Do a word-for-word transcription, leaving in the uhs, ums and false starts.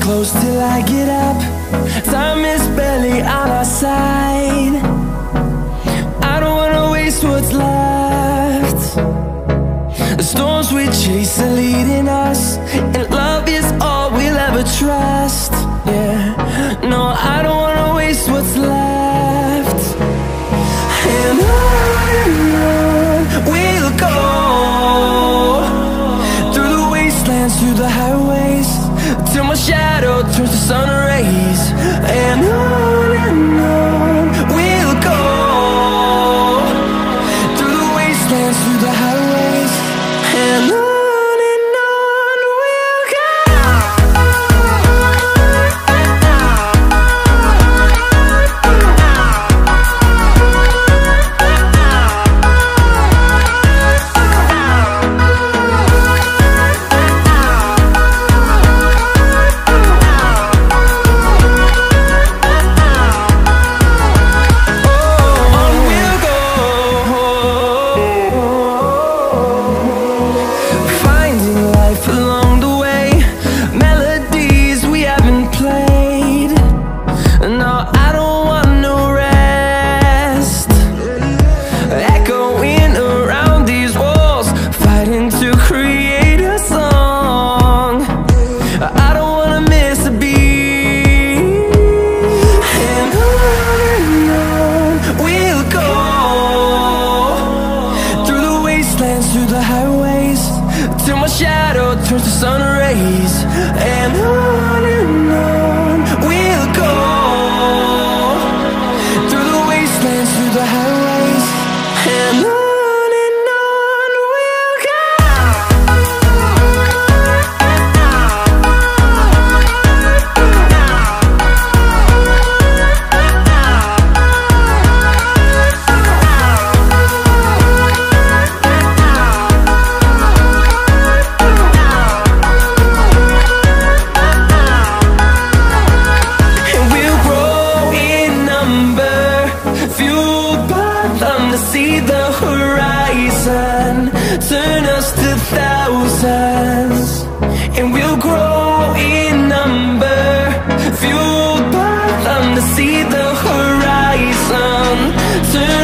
close till I get up. Time is barely on our side. I don't wanna waste what's left. The storms we chase are leading us, and love is all we'll ever trust. Yeah, no, I don't wanna waste what's left. And on and on we'll go, through the wastelands, through the highways, till my shadow turns to sun rays. And on and on we'll go, through the wastelands, through the highways, and on. Through the highways, till my shadow turns to sun rays. And on and on we'll go, through the wastelands, through the highways, and on. See the horizon turn us to thousands, and we'll grow in number, fueled by them to see the horizon turn